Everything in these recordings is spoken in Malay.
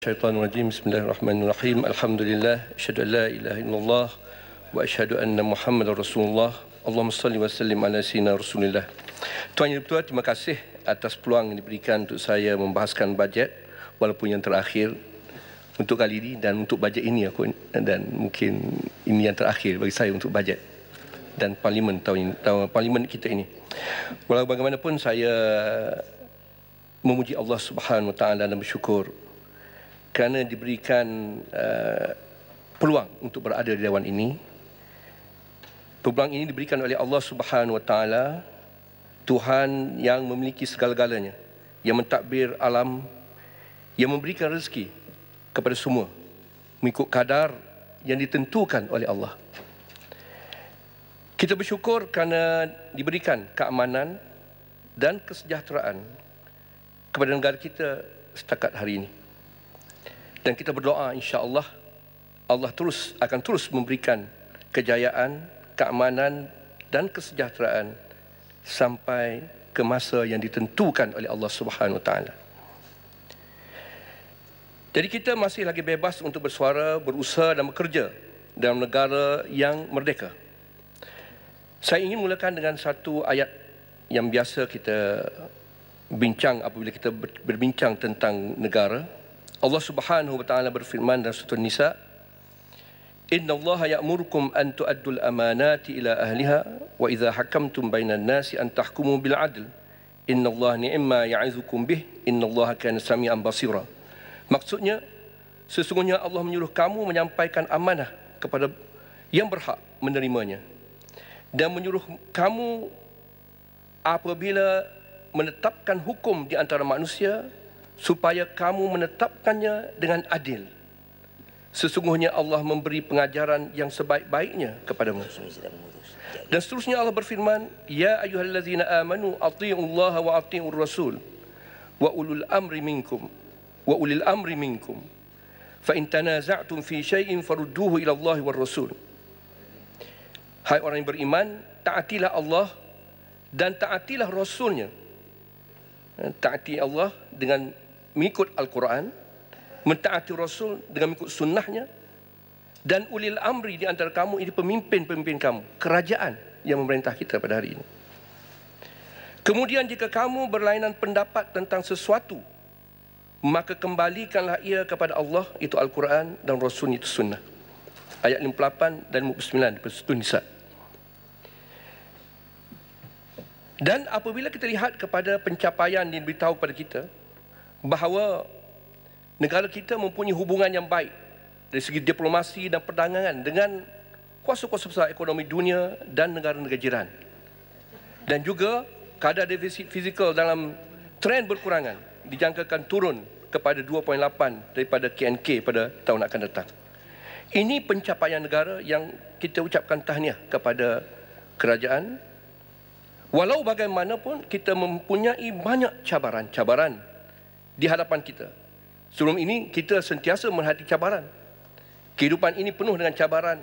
Syaitanirrajim. Bismillahirrahmanirrahim. Alhamdulillah, asyhadu an la ilaha illallah wa asyhadu anna Muhammadar Rasulullah. Allahumma salli wa sallim ala sayyidina Rasulillah. Tuan Yang Dipertua, terima kasih atas peluang yang diberikan untuk saya membahaskan bajet walaupun yang terakhir untuk kali ini dan untuk bajet ini dan mungkin ini yang terakhir bagi saya untuk bajet dan parlimen parlimen kita ini. Walau bagaimanapun saya memuji Allah Subhanahu Wa Taala dan bersyukur kerana diberikan peluang untuk berada di dewan ini. Peluang ini diberikan oleh Allah Subhanahu Wa Taala, Tuhan yang memiliki segala-galanya, yang mentadbir alam, yang memberikan rezeki kepada semua mengikut kadar yang ditentukan oleh Allah. Kita bersyukur kerana diberikan keamanan dan kesejahteraan kepada negara kita setakat hari ini. Dan kita berdoa, insya-Allah Allah akan terus memberikan kejayaan, keamanan dan kesejahteraan sampai ke masa yang ditentukan oleh Allah Subhanahu Wa Taala. Jadi kita masih lagi bebas untuk bersuara, berusaha dan bekerja dalam negara yang merdeka. Saya ingin mulakan dengan satu ayat yang biasa kita bincang apabila kita berbincang tentang negara. Allah Subhanahu Wa Taala berfirman dalam surah Nisa, Inna Allah ya'murukum an tu'addul amanati ila ahliha wa idza hakamtum bainan nasi an tahkumu bil 'adl. Inna Allah ni'ma ya'izukum bih. Inna Allah kana sami'an basira. Maksudnya, sesungguhnya Allah menyuruh kamu menyampaikan amanah kepada yang berhak menerimanya dan menyuruh kamu apabila menetapkan hukum di antara manusia supaya kamu menetapkannya dengan adil. Sesungguhnya Allah memberi pengajaran yang sebaik-baiknya kepadamu. Dan seterusnya Allah berfirman, Ya ayyuhallazina amanu atii'ullaha wa atii'ur rasul wa ulul amri minkum fa in tanaza'tum fi syai'in farudduhu ila Allah war rasul. Hai orang yang beriman, taatilah Allah dan taatilah Rasulnya. Taati Allah dengan mengikut Al-Quran, mentaati Rasul dengan mengikut sunnahnya, dan ulil amri di antara kamu ini pemimpin-pemimpin kamu, kerajaan yang memerintah kita pada hari ini. Kemudian jika kamu berlainan pendapat tentang sesuatu, maka kembalikanlah ia kepada Allah, itu Al-Quran, dan Rasul, itu sunnah. Ayat 58 dan 59 di surah Nisa. Dan apabila kita lihat kepada pencapaian yang diberitahu pada kita, bahawa negara kita mempunyai hubungan yang baik dari segi diplomasi dan perdagangan dengan kuasa-kuasa besar ekonomi dunia dan negara-negara jiran. Dan juga kadar defisit fizikal dalam trend berkurangan dijangkakan turun kepada 2.8 daripada KNK pada tahun akan datang. Ini pencapaian negara yang kita ucapkan tahniah kepada kerajaan. Walau bagaimanapun kita mempunyai banyak cabaran-cabaran di hadapan kita. Sebelum ini kita sentiasa menghadapi cabaran. Kehidupan ini penuh dengan cabaran,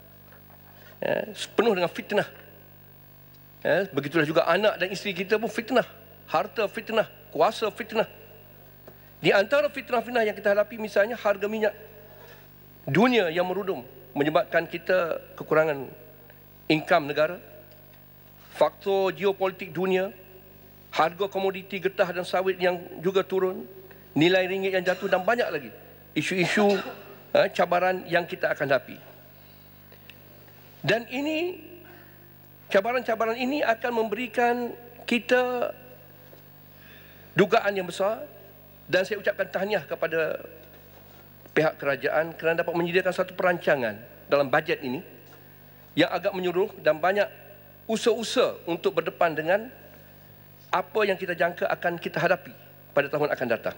penuh dengan fitnah. Begitulah juga anak dan isteri kita pun fitnah, harta fitnah, kuasa fitnah. Di antara fitnah-fitnah yang kita hadapi misalnya harga minyak dunia yang merudum menyebabkan kita kekurangan income negara. Faktor geopolitik dunia, harga komoditi getah dan sawit yang juga turun, nilai ringgit yang jatuh dan banyak lagi isu-isu cabaran yang kita akan hadapi. Dan ini, cabaran-cabaran ini akan memberikan kita dugaan yang besar, dan saya ucapkan tahniah kepada pihak kerajaan kerana dapat menyediakan satu perancangan dalam bajet ini yang agak menyeluruh dan banyak usaha-usaha untuk berdepan dengan apa yang kita jangka akan kita hadapi pada tahun akan datang.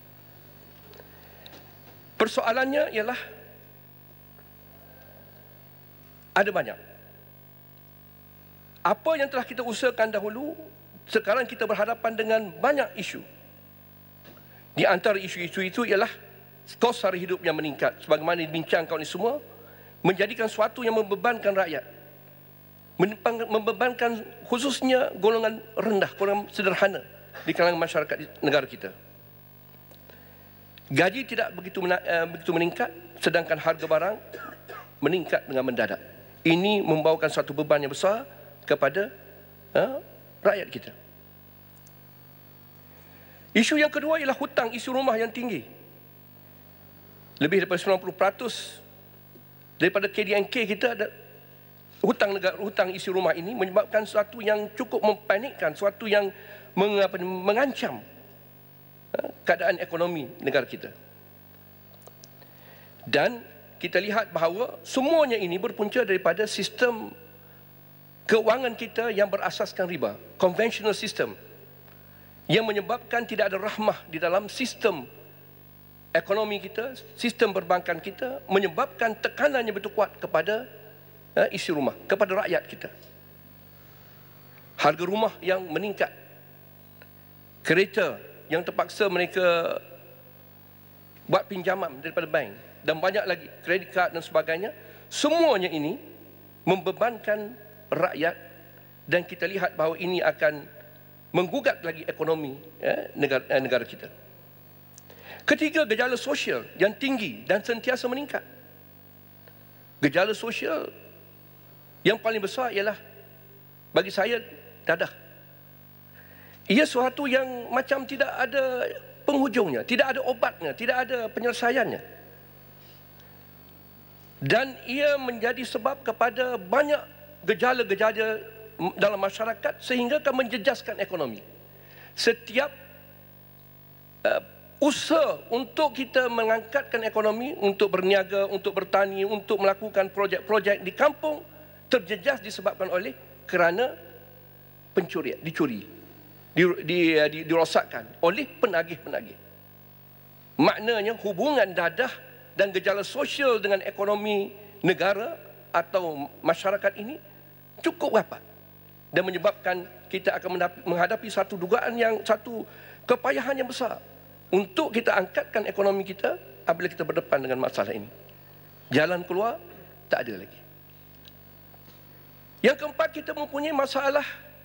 Persoalannya ialah ada banyak. Apa yang telah kita usahakan dahulu, sekarang kita berhadapan dengan banyak isu. Di antara isu-isu itu ialah kos sara hidup yang meningkat, sebagaimana dibincangkan oleh semua, menjadikan sesuatu yang membebankan rakyat, membebankan khususnya golongan rendah, golongan sederhana di kalangan masyarakat negara kita. Gaji tidak begitu meningkat, sedangkan harga barang meningkat dengan mendadak. Ini membawakan satu beban yang besar kepada rakyat kita. Isu yang kedua ialah hutang isi rumah yang tinggi. Lebih daripada 90% daripada KDNK kita ada hutang isi rumah ini, menyebabkan sesuatu yang cukup mempanikkan, sesuatu yang mengancam keadaan ekonomi negara kita. Dan kita lihat bahawa semuanya ini berpunca daripada sistem keuangan kita yang berasaskan riba, conventional system, yang menyebabkan tidak ada rahmah di dalam sistem ekonomi kita, sistem perbankan kita, menyebabkan tekanan yang begitu kuat kepada isi rumah, kepada rakyat kita. Harga rumah yang meningkat, kereta yang terpaksa mereka buat pinjaman daripada bank, dan banyak lagi kredit kad dan sebagainya. Semuanya ini membebankan rakyat, dan kita lihat bahawa ini akan menggugat lagi ekonomi negara kita. Ketiga, gejala sosial yang tinggi dan sentiasa meningkat. Gejala sosial yang paling besar ialah, bagi saya, dadah. Ia sesuatu yang macam tidak ada penghujungnya, tidak ada obatnya, tidak ada penyelesaiannya. Dan ia menjadi sebab kepada banyak gejala-gejala dalam masyarakat sehingga akan menjejaskan ekonomi. Setiap usaha untuk kita mengangkatkan ekonomi, untuk berniaga, untuk bertani, untuk melakukan projek-projek di kampung, terjejas disebabkan oleh kerana pencurian, dirosakkan oleh penagih-penagih. Maknanya hubungan dadah dan gejala sosial dengan ekonomi negara atau masyarakat ini cukup rapat, dan menyebabkan kita akan menghadapi satu dugaan yang, satu kepayahan yang besar untuk kita angkatkan ekonomi kita apabila kita berdepan dengan masalah ini. Jalan keluar tak ada lagi. Yang keempat, kita mempunyai masalah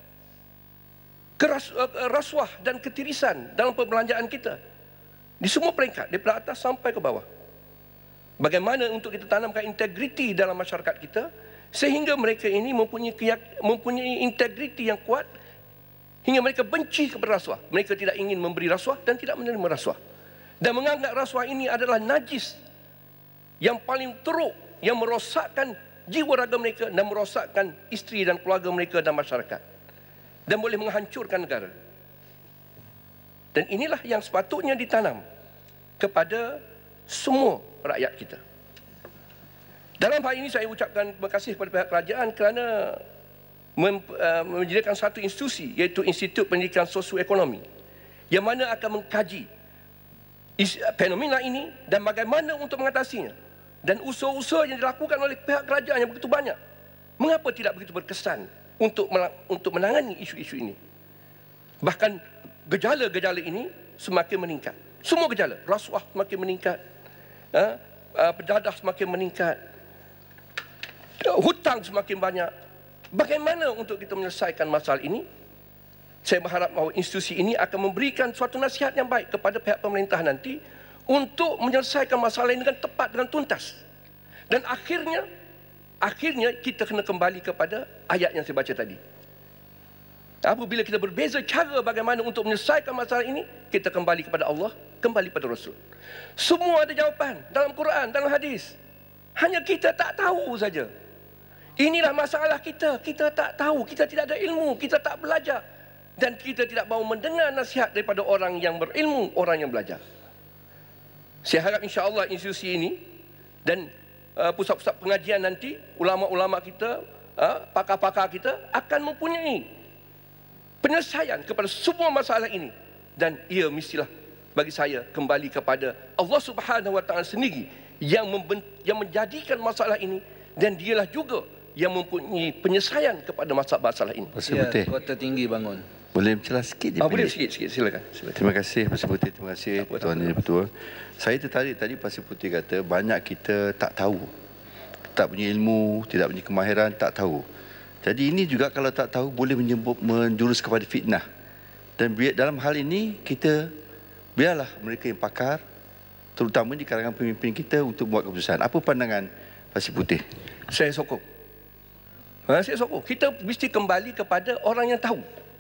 rasuah dan ketirisan dalam perbelanjaan kita di semua peringkat, daripada atas sampai ke bawah. Bagaimana untuk kita tanamkan integriti dalam masyarakat kita sehingga mereka ini mempunyai integriti yang kuat hingga mereka benci kepada rasuah. Mereka tidak ingin memberi rasuah dan tidak menerima rasuah, dan menganggap rasuah ini adalah najis yang paling teruk, yang merosakkan jiwa raga mereka dan merosakkan isteri dan keluarga mereka dan masyarakat, dan boleh menghancurkan negara. Dan inilah yang sepatutnya ditanam kepada semua rakyat kita. Dalam hal ini saya ucapkan terima kasih kepada pihak kerajaan kerana menyediakan satu institusi, iaitu Institut Pendidikan Sosioekonomi, yang mana akan mengkaji fenomena ini dan bagaimana untuk mengatasinya. Dan usaha-usaha yang dilakukan oleh pihak kerajaan yang begitu banyak, mengapa tidak begitu berkesan untuk menangani isu-isu ini? Bahkan gejala-gejala ini semakin meningkat. Semua gejala, rasuah semakin meningkat, pendadah semakin meningkat, hutang semakin banyak. Bagaimana untuk kita menyelesaikan masalah ini? Saya berharap bahawa institusi ini akan memberikan suatu nasihat yang baik kepada pihak pemerintah nanti untuk menyelesaikan masalah ini dengan tepat, dengan tuntas. Dan akhirnya kita kena kembali kepada ayat yang saya baca tadi. Apabila kita berbeza cara bagaimana untuk menyelesaikan masalah ini, kita kembali kepada Allah, kembali pada Rasul. Semua ada jawapan dalam Quran, dalam hadis. Hanya kita tak tahu saja. Inilah masalah kita. Kita tak tahu, kita tidak ada ilmu, kita tak belajar. Dan kita tidak mahu mendengar nasihat daripada orang yang berilmu, orang yang belajar. Saya harap insya-Allah institusi ini dan pusat-pusat pengajian nanti, ulama-ulama kita, pakar-pakar kita akan mempunyai penyelesaian kepada semua masalah ini. Dan ia mestilah bagi saya kembali kepada Allah Subhanahu Wa Taala sendiri yang menjadikan masalah ini, dan dialah juga yang mempunyai penyelesaian kepada masalah ini. Ya, Kota Tinggi bangun. Boleh menjelas sikit? Boleh sikit, silakan. Terima kasih Pasir Putih, terima kasih Tuan Yang Betul. Saya tertarik tadi Pasir Putih kata banyak kita tak tahu, tak punya ilmu, tidak punya kemahiran, tak tahu. Jadi ini juga kalau tak tahu boleh menjurus kepada fitnah. Dan dalam hal ini kita biarlah mereka yang pakar terutama di kalangan pemimpin kita untuk buat keputusan. Apa pandangan Pasir Putih? Saya sokong. Saya sokong. Kita mesti kembali kepada orang yang tahu.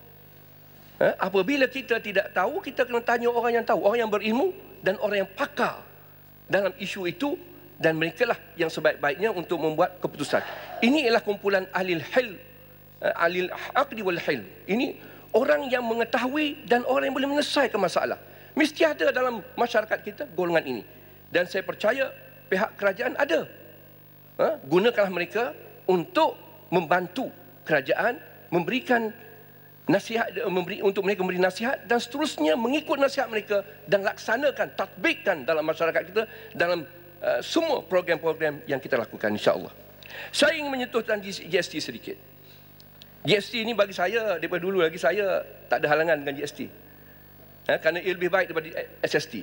Apabila kita tidak tahu, kita kena tanya orang yang tahu, orang yang berilmu dan orang yang pakar dalam isu itu, dan mereka lah yang sebaik-baiknya untuk membuat keputusan. Ini ialah kumpulan ahli hil, ahli aqdi wal hil. Ini orang yang mengetahui dan orang yang boleh menyelesaikan masalah. Mesti ada dalam masyarakat kita golongan ini. Dan saya percaya pihak kerajaan ada. Gunakanlah mereka untuk membantu kerajaan memberikan nasihat, untuk mereka memberi nasihat dan seterusnya mengikut nasihat mereka dan laksanakan, tatbikkan dalam masyarakat kita dalam semua program-program yang kita lakukan, insya-Allah. Saya ingin menyentuh tentang GST sedikit. GST ini bagi saya, daripada dulu lagi saya tak ada halangan dengan GST. Kerana ia lebih baik daripada SST.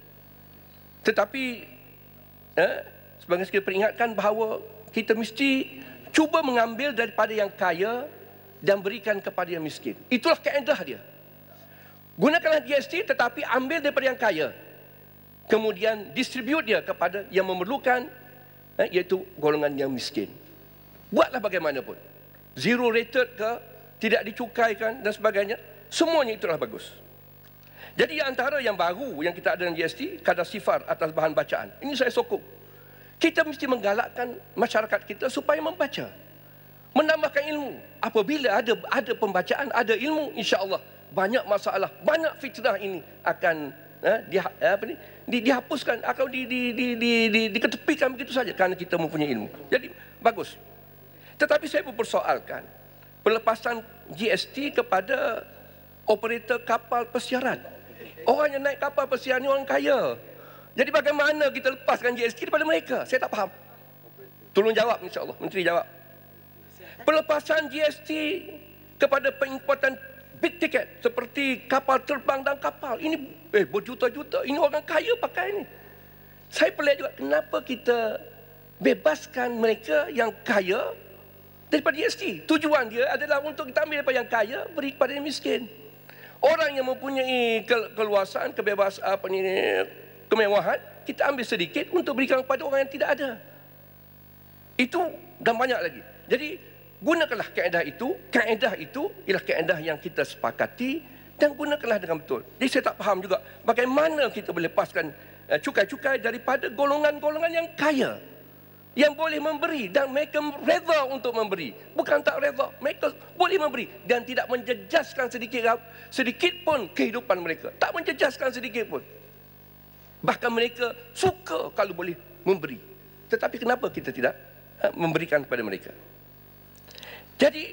Tetapi sebagai sekali peringatkan bahawa kita mesti cuba mengambil daripada yang kaya dan berikan kepada yang miskin. Itulah kaedah dia. Gunakanlah GST tetapi ambil daripada yang kaya. Kemudian distribute dia kepada yang memerlukan, iaitu golongan yang miskin. Buatlah bagaimanapun. Zero rated ke, tidak dicukaikan dan sebagainya. Semuanya itulah bagus. Jadi antara yang baru yang kita ada dalam GST, kadar sifar atas bahan bacaan. Ini saya sokong. Kita mesti menggalakkan masyarakat kita supaya membaca. Menambahkan ilmu. Apabila ada pembacaan, ada ilmu, insya-Allah banyak masalah, banyak fitnah ini akan dihapuskan atau diketepikan begitu saja kerana kita mempunyai ilmu. Jadi bagus. Tetapi saya mempersoalkan pelepasan GST kepada operator kapal pesiaran. Orang yang naik kapal pesiaran ni orang kaya. Jadi bagaimana kita lepaskan GST daripada mereka? Saya tak faham. Tolong jawab, insya-Allah. Menteri jawab. Pelepasan GST kepada pengimportan big ticket seperti kapal terbang dan kapal. Ini berjuta-juta. Ini orang kaya pakai ini. Saya pelik juga kenapa kita bebaskan mereka yang kaya daripada GST. Tujuan dia adalah untuk kita ambil daripada yang kaya, beri kepada yang miskin. Orang yang mempunyai keluasan, kebebasan, kemewahan, kita ambil sedikit untuk berikan kepada orang yang tidak ada. Itu dan banyak lagi. Jadi gunakanlah kaedah itu. Kaedah itu ialah kaedah yang kita sepakati dan gunakanlah dengan betul. Jadi saya tak faham juga bagaimana kita boleh lepaskan cukai-cukai daripada golongan-golongan yang kaya, yang boleh memberi dan mereka reda untuk memberi. Bukan tak reda, mereka boleh memberi dan tidak menjejaskan sedikit pun kehidupan mereka. Tak menjejaskan sedikit pun. Bahkan mereka suka kalau boleh memberi. Tetapi kenapa kita tidak memberikan kepada mereka? Jadi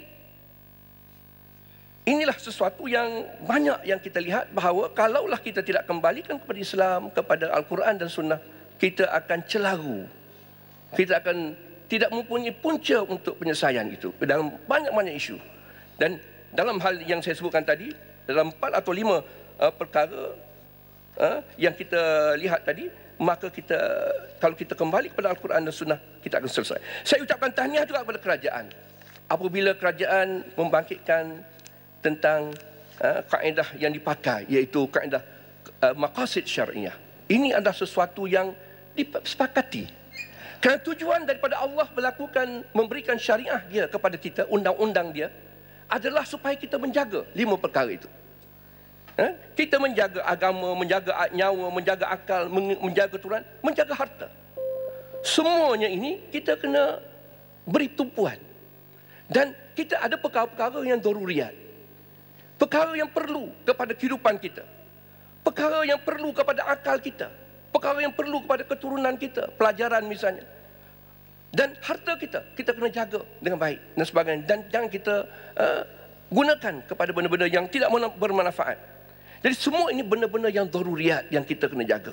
inilah sesuatu yang banyak yang kita lihat bahawa kalaulah kita tidak kembalikan kepada Islam, kepada Al-Quran dan Sunnah, kita akan celaru. Kita akan tidak mempunyai punca untuk penyelesaian itu dalam banyak-banyak isu. Dan dalam hal yang saya sebutkan tadi, dalam 4 atau 5 perkara yang kita lihat tadi, maka kita, kalau kita kembali kepada Al-Quran dan Sunnah, kita akan selesai. Saya ucapkan tahniah juga kepada kerajaan. Apabila kerajaan membangkitkan tentang kaedah yang dipakai, iaitu kaedah maqasid syariah. Ini adalah sesuatu yang disepakati. Kerana tujuan daripada Allah memberikan syariah dia kepada kita, undang-undang dia, adalah supaya kita menjaga 5 perkara itu. Kita menjaga agama, menjaga nyawa, menjaga akal, menjaga keturunan, menjaga harta. Semuanya ini kita kena beri tumpuan. Dan kita ada perkara-perkara yang daruriyat. Perkara yang perlu kepada kehidupan kita. Perkara yang perlu kepada akal kita. Perkara yang perlu kepada keturunan kita, pelajaran misalnya. Dan harta kita, kita kena jaga dengan baik dan sebagainya. Dan jangan kita gunakan kepada benda-benda yang tidak bermanfaat. Jadi semua ini benda-benda yang daruriyat yang kita kena jaga.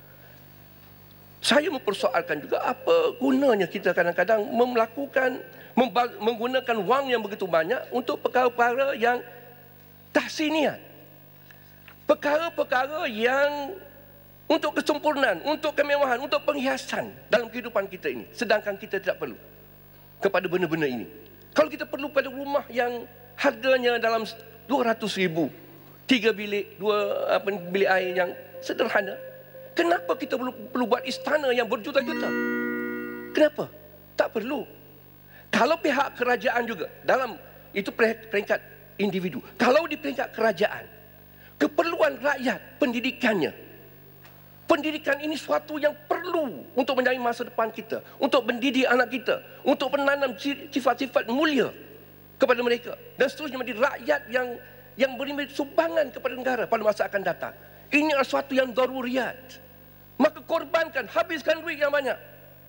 Saya mempersoalkan juga apa gunanya kita kadang-kadang menggunakan wang yang begitu banyak untuk perkara-perkara yang tahsiniat. Perkara-perkara yang untuk kesempurnaan, untuk kemewahan, untuk penghiasan dalam kehidupan kita ini. Sedangkan kita tidak perlu kepada benda-benda ini. Kalau kita perlu pada rumah yang harganya dalam 200,000, 3 bilik, 2 bilik air yang sederhana, Kenapa kita perlu buat istana yang berjuta-juta? Kenapa? Tak perlu. Kalau pihak kerajaan juga, dalam itu peringkat individu. Kalau di peringkat kerajaan, keperluan rakyat, pendidikannya. Pendidikan ini suatu yang perlu untuk menjadi masa depan kita, untuk mendidik anak kita, untuk menanam sifat-sifat mulia kepada mereka, dan seterusnya menjadi rakyat yang beri sumbangan kepada negara pada masa akan datang. Ini adalah suatu yang daruriyat. Maka korbankan, habiskan duit yang banyak.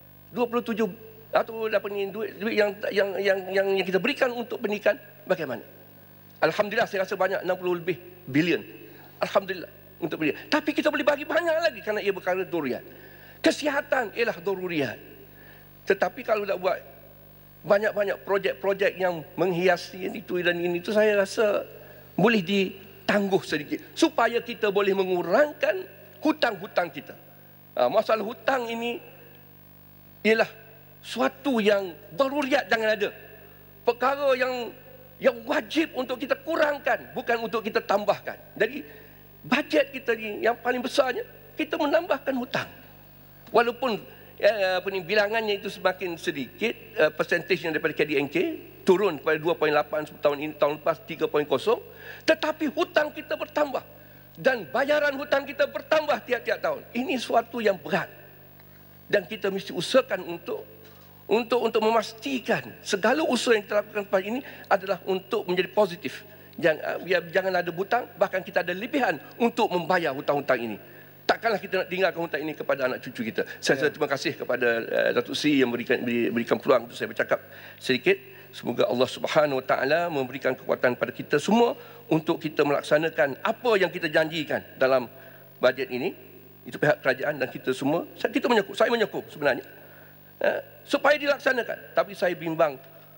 27 atau apa ni, duit yang kita berikan untuk pendidikan bagaimana? Alhamdulillah, saya rasa banyak, 60 lebih bilion. Alhamdulillah untuk pendidikan. Tapi kita boleh bagi banyak lagi kerana ia perkara daruriyat. Kesihatan ialah daruriyat. Tetapi kalau nak buat banyak-banyak projek-projek yang menghiasi itu dan ini, itu saya rasa boleh ditangguh sedikit supaya kita boleh mengurangkan hutang-hutang kita. Masalah hutang ini ialah suatu yang daruriyat, jangan ada. Perkara yang wajib untuk kita kurangkan, bukan untuk kita tambahkan. Jadi bajet kita ni yang paling besarnya, kita menambahkan hutang. Walaupun bilangannya itu semakin sedikit, persentasenya daripada KDNK turun kepada 2.8 tahun ini, tahun lepas 3.0, tetapi hutang kita bertambah dan bayaran hutang kita bertambah tiap-tiap tahun. Ini suatu yang berat dan kita mesti usahakan untuk memastikan segala usaha yang kita lakukan pada ini adalah untuk menjadi positif. Jangan ada hutang, bahkan kita ada lebihan untuk membayar hutang-hutang ini. Takkanlah kita nak tinggalkan hutang ini kepada anak cucu kita. Saya terima kasih kepada Datuk Seri yang berikan peluang untuk saya bercakap sedikit. Semoga Allah Subhanahu Wa Taala memberikan kekuatan pada kita semua untuk kita melaksanakan apa yang kita janjikan dalam bajet ini. Itu pihak kerajaan dan kita semua. Saya menyokong sebenarnya supaya dilaksanakan. Tapi saya bimbang,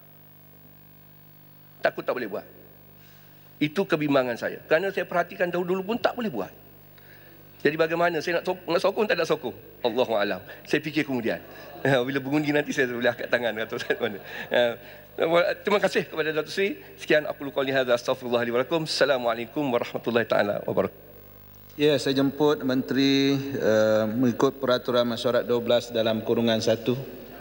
takut tak boleh buat. Itu kebimbangan saya. Kerana saya perhatikan dahulu pun tak boleh buat. Jadi bagaimana saya nak sokong tak nak sokong? Allahu'alam. Saya fikir kemudian. Bila mengundi nanti saya boleh angkat tangan atau mana. Terima kasih kepada Datuk Seri. Sekian aku qouli hadza, astaghfirullah li wa lakum. Assalamualaikum warahmatullahi taala wabarakatuh. Ya, saya jemput Menteri mengikut Peraturan Mesyuarat 12 dalam kurungan 1.